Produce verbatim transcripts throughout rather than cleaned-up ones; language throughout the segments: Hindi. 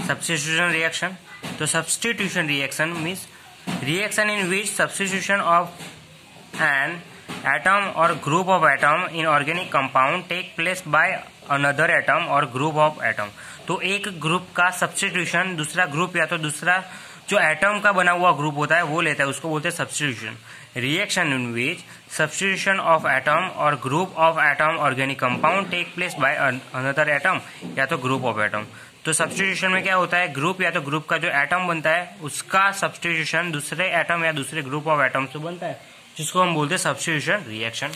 substitution reaction. तो substitution reaction means reaction in which substitution of an atom or group of atom in organic compound take place by another atom or group of atom. तो एक ग्रुप का सब्स्टिट्यूशन दूसरा ग्रुप या तो दूसरा जो एटम का बना हुआ ग्रुप होता है वो लेता है, उसको बोलते हैं substitution. Reaction in which substitution of atom और group of atom organic compound take place by another atom या तो ग्रुप ऑफ एटम. तो सब्स्टिट्यूशन में क्या होता है, ग्रुप या तो ग्रुप का जो एटम बनता है उसका सब्स्टिट्यूशन दूसरे एटम या दूसरे ग्रुप ऑफ एटम से बनता है, जिसको हम बोलते हैं substitution reaction.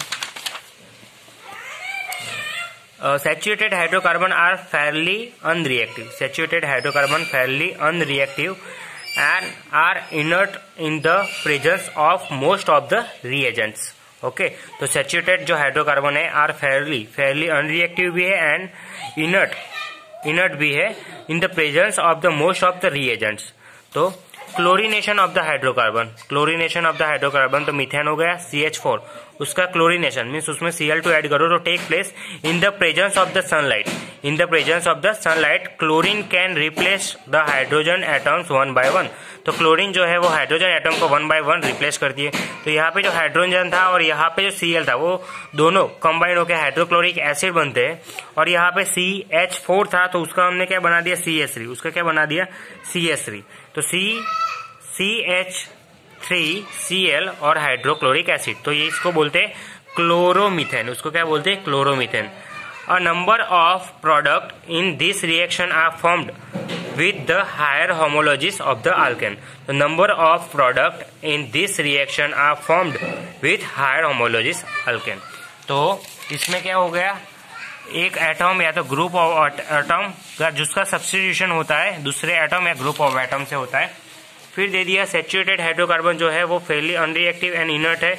Saturated hydrocarbon are fairly unreactive. Saturated hydrocarbon fairly unreactive and are inert in the presence of most of the reagents. Okay okay? तो सैचुरेटेड जो हाइड्रोकार्बन है आर फेयरली फेयरली अनरिएक्टिव भी है एंड इनर्ट इनर्ट भी है in the presence of the most of the reagents. तो chlorination of the hydrocarbon chlorination of the hydrocarbon तो मिथेन हो गया सी एच फोर, उसका क्लोरीनेशन मीन्स उसमें सी एल टू ऐड करो तो take place in the presence of the sunlight. In the presence of the sunlight chlorine can replace the hydrogen atoms one by one. तो क्लोरीन जो है वो हाइड्रोजन एटम को वन बाय वन रिप्लेस करती है. तो यहाँ पे जो हाइड्रोजन था और यहाँ पे जो सी एल था वो दोनों कंबाइन होकर हाइड्रोक्लोरिक एसिड बनते हैं. और यहाँ पे सी एच फोर था तो उसका हमने क्या बना दिया सी एच थ्री, उसका क्या बना दिया सी एच थ्री. तो C C H three C L और हाइड्रोक्लोरिक एसिड, तो ये इसको बोलते हैं क्लोरोमीथेन. उसको क्या बोलते हैं chloromethane. A number of product in this reaction are formed with the higher homologies of the alkane. The number of product in this reaction are formed with higher homologies alkane. तो इसमें क्या हो गया, एक एटम या तो ग्रुप ऑफ एटम का जिसका सब्स्टिट्यूशन होता है दूसरे एटम या ग्रुप ऑफ एटम से होता है. फिर दे दिया सैचुरेटेड हाइड्रोकार्बन जो है वो फेयरली अनरिएक्टिव एंड इनर्ट है.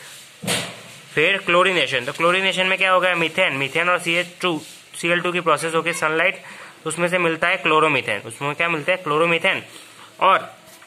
फिर क्लोरीनेशन, तो क्लोरीनेशन में क्या हो गया मीथेन मीथेन और C H two C L two की प्रोसेस होकर सनलाइट उसमें से मिलता है क्लोरोमीथेन. उसमें क्या मिलता है क्लोरोमीथेन और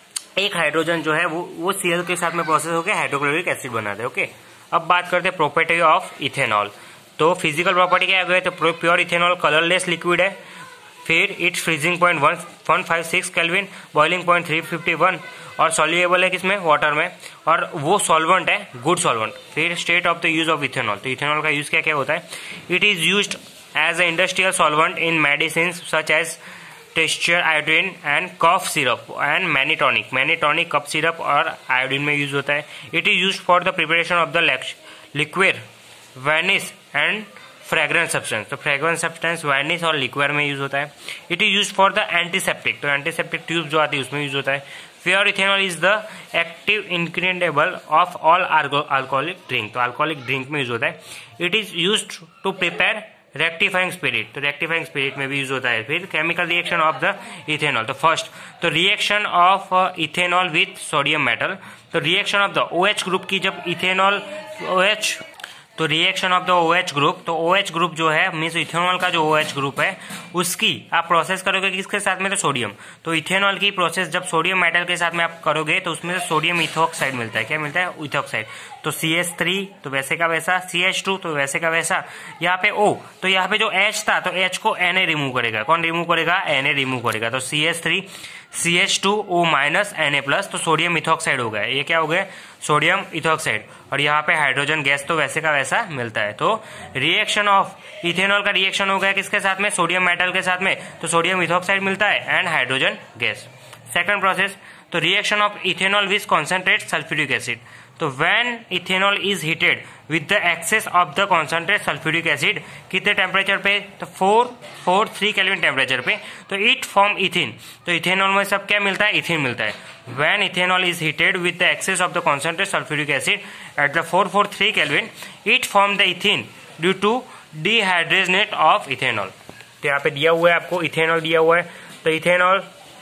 एक हाइड्रोजन जो है वो वो सी एल के साथ में प्रोसेस होकर हाइड्रोक्लोरिक एसिड बनाते हैं. ओके, अब बात करते हैं प्रॉपर्टी ऑफ इथेनॉल. तो फिजिकल प्रॉपर्टी क्या है, तो प्योर इथेनॉल कलरलेस लिक्विड है. फिर its freezing point one five six kelvin, boiling point three fifty one और सॉल्युएबल है किसमें वाटर में, और वो सॉल्वेंट है गुड सॉल्वेंट. फिर state of the use of ethanol, तो इथेनॉल का यूज क्या क्या होता है. It is used as a industrial solvent in medicine such as texture iodine and cough syrup and many tonic. Many tonic cough syrup और आयोडीन में यूज होता है. It is used for the preparation of the liquid varnish and fragrance substance. तो फ्रेग्रेंस सब्सटेंस वार्निश और लिक्विड में यूज होता है. It is use for the antiseptic, तो एंटीसेप्टिक ट्यूब जो आती है उसमें यूज होता है. Pure ethanol is the active ingredient of all alcoholic drink, तो अल्कोहलिक ड्रिंक में यूज होता है. It is used to prepare rectifying spirit, तो रेक्टिफाइंग स्पिरिट में भी यूज होता है. फिर chemical reaction of the ethanol, तो फर्स्ट तो reaction of ethanol with sodium metal. तो reaction of the O H group की जब इथेनॉल ओ एच तो reaction of the OH group, तो OH ग्रुप जो है मीन्स इथेनॉल का जो OH ग्रुप है उसकी आप प्रोसेस करोगे किसके साथ में, तो सोडियम. तो इथेनॉल की प्रोसेस जब सोडियम मेटल के साथ में आप करोगे तो उसमें से सोडियम इथोक्साइड मिलता है. क्या मिलता है, इथोक्साइड. तो सी एच थ्री तो वैसे का वैसा, सी एच टू तो वैसे का वैसा. यहाँ पे O, तो यहाँ पे जो H था तो H को Na रिमूव करेगा. कौन रिमूव करेगा, Na रिमूव करेगा. तो C H three C H two O minus Na plus, तो सोडियम इथोक्साइड हो गया. ये क्या हो गया, सोडियम इथोक्साइड. और यहाँ पे हाइड्रोजन गैस तो वैसे का वैसा मिलता है. तो रिएक्शन ऑफ इथेनॉल का रिएक्शन हो गया किसके साथ में, सोडियम मेटल के साथ में, तो सोडियम इथोक्साइड मिलता है and hydrogen gas. Second process, तो reaction of ethanol with concentrate sulphuric acid. तो when ethanol is heated with the excess of the concentrate sulphuric acid, कितने टेम्परेचर पे, तो four four three kelvin temperature पे, तो इट फॉर्म इथिन. तो इथेनॉल में सब क्या मिलता है, इथिन मिलता है. When ethanol is heated with the excess of the concentrate sulphuric acid at the four four three kelvin, it form the ethene due to dehydration of ethanol. तो यहाँ पे दिया हुआ है आपको इथेनॉल दिया हुआ है. तो इथेनॉल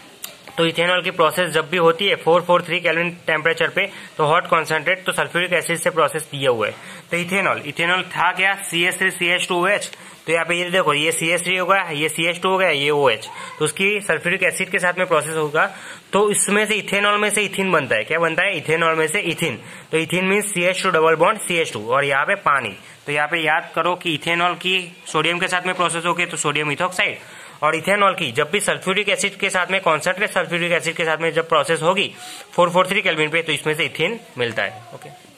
तो इथेनॉल की प्रोसेस जब भी होती है four four three kelvin temperature पे, तो हॉट कॉन्सेंट्रेट तो सल्फ्यूरिक एसिड से प्रोसेस दिया हुआ है. तो इथेनॉल इथेनॉल था क्या, C H three C H two O H. तो यहाँ पे ये देखो, ये सी एच थ्री हो गया, ये सी एच टू हो गया, ये ओ एच. तो उसकी सल्फ्यूरिक एसिड के साथ में प्रोसेस होगा तो इसमें से इथेनॉल में से इथिन बनता है. क्या बनता है, इथेनॉल में से इथिन. तो ethene means C H two double bond C H two और यहाँ पे पानी. तो यहाँ पे याद करो कि इथेनॉल की सोडियम के साथ में प्रोसेस होगी तो सोडियम इथोक्साइड, और इथेनॉल की जब भी सल्फ्यूरिक एसिड के साथ में कॉन्सेंट्रेट सल्फ्यूरिक एसिड के साथ में जब प्रोसेस होगी फोर फोर थ्री केल्विन पे, तो इसमें से इथेन मिलता है। ओके।